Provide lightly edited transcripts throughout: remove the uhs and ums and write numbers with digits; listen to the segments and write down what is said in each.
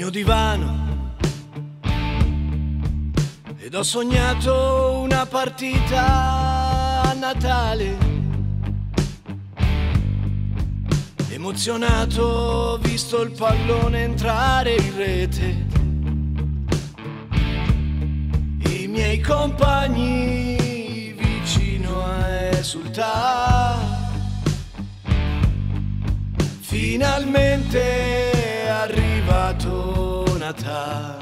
mio divano ed ho sognato una partita a Natale. Emozionato ho visto il pallone entrare in rete. I miei compagni vicino a esultare. Finalmente è arrivato Natale.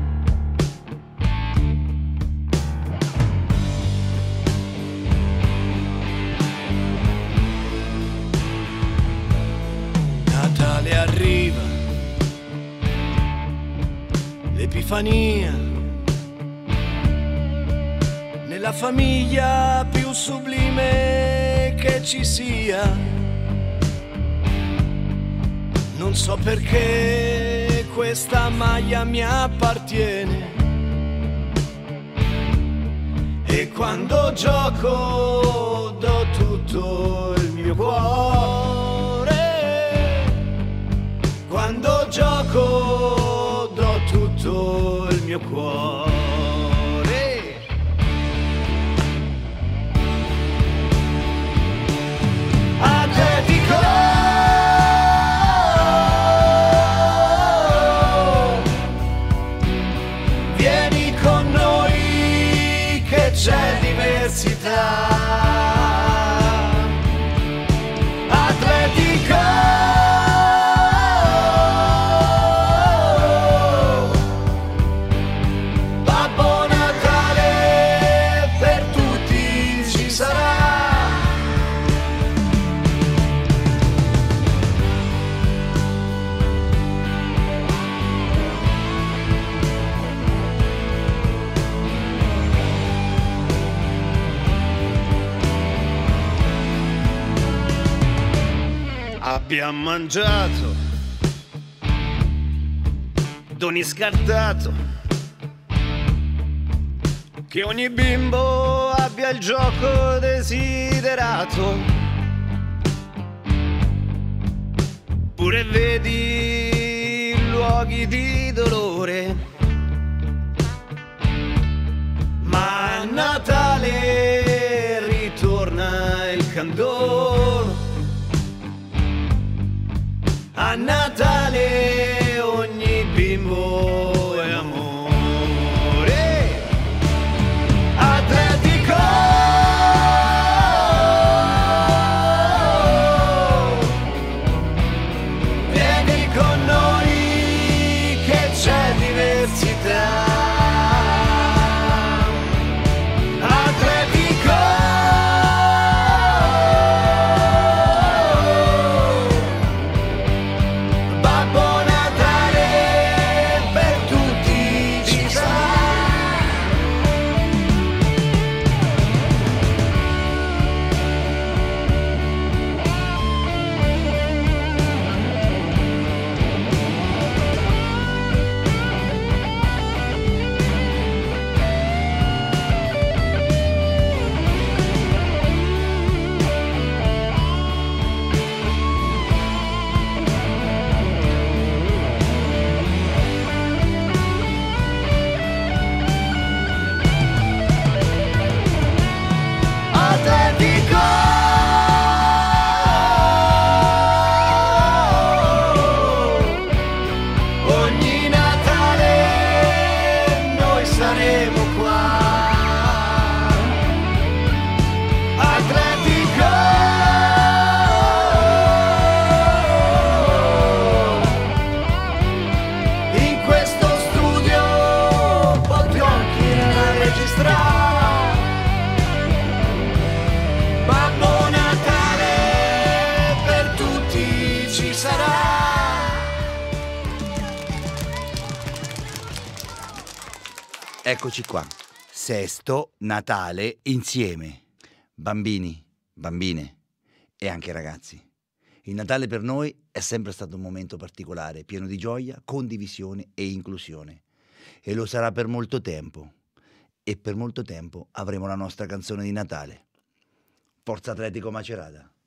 Natale arriva, l'Epifania, nella famiglia più sublime che ci sia. Non so perché questa maglia mi appartiene e quando gioco do tutto il mio cuore. Quando gioco do tutto il mio cuore. Atletico! C'è diversità. Atletico, Babbo Natale per tutti ci sarà. Abbiamo mangiato, doni scartato, che ogni bimbo abbia il gioco desiderato. Pure vedi luoghi di dolore, ma a Natale ritorna il candore. A Natale ogni bimbo è amore. Atletico, vieni con noi che c'è diversità. Eccoci qua, Sesto Natale insieme, bambini, bambine e anche ragazzi. Il Natale per noi è sempre stato un momento particolare, pieno di gioia, condivisione e inclusione. E lo sarà per molto tempo. E per molto tempo avremo la nostra canzone di Natale. Forza Atletico Macerata!